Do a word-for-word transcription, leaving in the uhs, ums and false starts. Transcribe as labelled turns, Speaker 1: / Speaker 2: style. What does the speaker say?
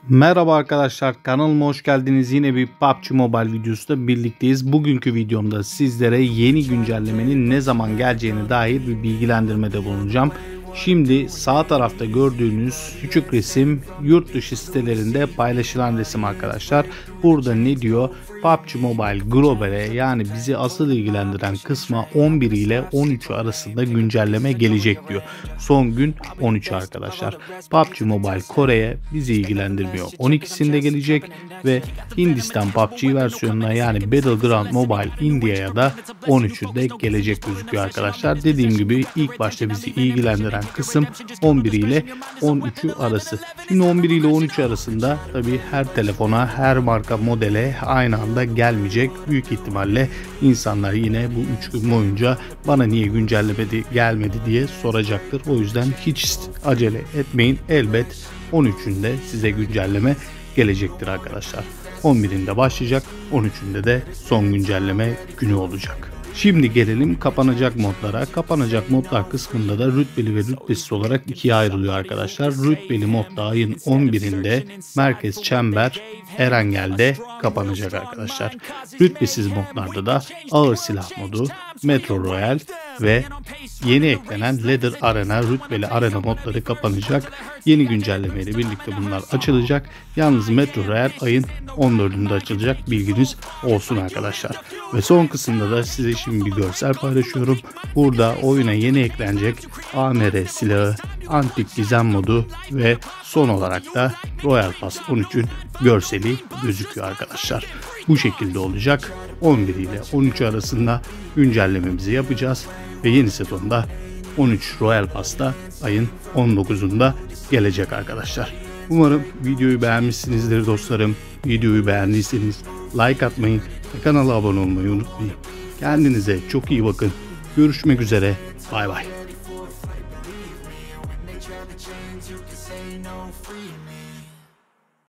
Speaker 1: Merhaba arkadaşlar, kanalıma hoş geldiniz. Yine bir P U B G Mobile videosuyla birlikteyiz. Bugünkü videomda sizlere yeni güncellemenin ne zaman geleceğine dair bir bilgilendirmede bulunacağım. Şimdi sağ tarafta gördüğünüz küçük resim yurt dışı sitelerinde paylaşılan resim arkadaşlar. Burada ne diyor? P U B G Mobile Global'e, yani bizi asıl ilgilendiren kısma on bir ile on üç arasında güncelleme gelecek diyor. Son gün on üç arkadaşlar. P U B G Mobile Kore'ye bizi ilgilendirmiyor. on ikisinde gelecek ve Hindistan P U B G versiyonuna, yani Battleground Mobile India'ya da on üçünde gelecek gözüküyor arkadaşlar. Dediğim gibi ilk başta bizi ilgilendiren kısım on bir ile on üçü arası. Şimdi on bir ile on üç arasında tabi her telefona, her marka modele aynı anda gelmeyecek. Büyük ihtimalle insanlar yine bu üç gün boyunca bana niye güncellemedi gelmedi diye soracaktır. O yüzden hiç acele etmeyin. Elbet on üçünde size güncelleme gelecektir arkadaşlar. on birinde başlayacak, on üçünde de son güncelleme günü olacak. Şimdi gelelim kapanacak modlara. Kapanacak modlar kısmında da rütbeli ve rütbesiz olarak ikiye ayrılıyor arkadaşlar. Rütbeli modda ayın on birinde Merkez Çember Erengel'de kapanacak arkadaşlar. Rütbesiz modlarda da ağır silah modu, Metro Royal ve yeni eklenen Ladder Arena, rütbeli arena modları kapanacak. Yeni güncellemeyle birlikte bunlar açılacak. Yalnız Metro Royal ayın on dördünde açılacak, bilginiz olsun arkadaşlar. Ve son kısımda da size şimdi bir görsel paylaşıyorum. Burada oyuna yeni eklenecek A M R silahı, antik gizem modu ve son olarak da Royal Pass on üçün görseli gözüküyor arkadaşlar. Bu şekilde olacak. on bir ile on üç arasında güncellememizi yapacağız ve yeni sezonda on üç Royal Pass'ta ayın on dokuzunda gelecek arkadaşlar. Umarım videoyu beğenmişsinizdir dostlarım. Videoyu beğendiyseniz like atmayı ve kanala abone olmayı unutmayın. Kendinize çok iyi bakın. Görüşmek üzere. Bay bay.